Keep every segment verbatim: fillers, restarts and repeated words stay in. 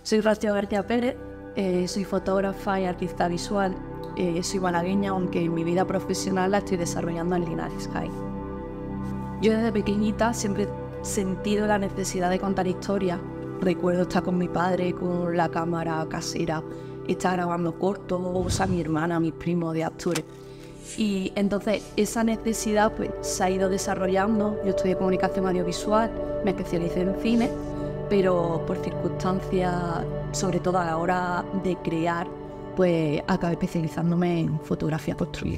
Soy Rocío García Pérez, eh, soy fotógrafa y artista visual. Eh, soy malagueña, aunque en mi vida profesional la estoy desarrollando en Linares, Jaén. Yo desde pequeñita siempre he sentido la necesidad de contar historias. Recuerdo estar con mi padre con la cámara casera, estar grabando cortos, o sea, mi hermana, mis primos de actores. Y entonces esa necesidad pues, se ha ido desarrollando. Yo estudié comunicación audiovisual, me especialicé en cine, pero por circunstancias, sobre todo a la hora de crear, pues acabé especializándome en fotografía construida.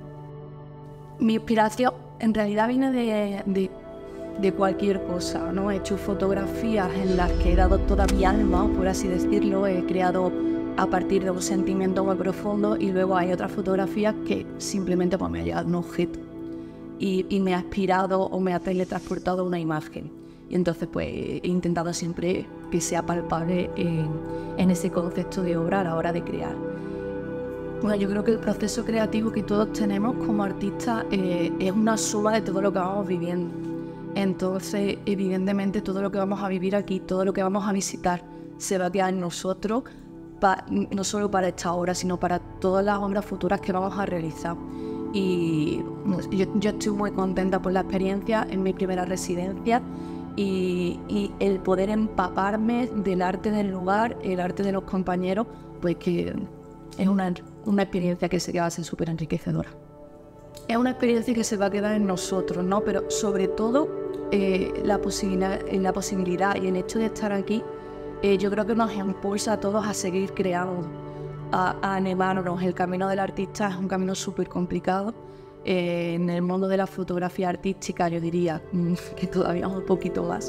Mi inspiración en realidad viene de, de, de cualquier cosa, ¿no? He hecho fotografías en las que he dado toda mi alma, por así decirlo, he creado a partir de un sentimiento muy profundo, y luego hay otras fotografías que simplemente pues, me ha llegado un objeto y, y me ha inspirado o me ha teletransportado una imagen. Y entonces pues he intentado siempre que sea palpable en, en ese concepto de obra a la hora de crear. Bueno, yo creo que el proceso creativo que todos tenemos como artistas eh, es una suma de todo lo que vamos viviendo. Entonces, evidentemente, todo lo que vamos a vivir aquí, todo lo que vamos a visitar, se va a quedar en nosotros, pa, no solo para esta obra, sino para todas las obras futuras que vamos a realizar. Y yo, yo estoy muy contenta por la experiencia en mi primera residencia y, y el poder empaparme del arte del lugar, el arte de los compañeros, pues que es una, una experiencia que se va a ser súper enriquecedora. Es una experiencia que se va a quedar en nosotros, ¿no? Pero sobre todo eh, la, posibilidad, la posibilidad y el hecho de estar aquí, eh, yo creo que nos impulsa a todos a seguir creando, a, a animarnos. El camino del artista es un camino súper complicado. Eh, en el mundo de la fotografía artística yo diría que todavía un poquito más.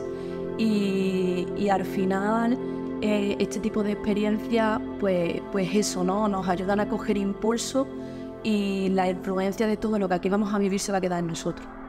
Y, y al final eh, este tipo de experiencias, pues, pues eso, ¿no? Nos ayudan a coger impulso, y la influencia de todo lo que aquí vamos a vivir se va a quedar en nosotros.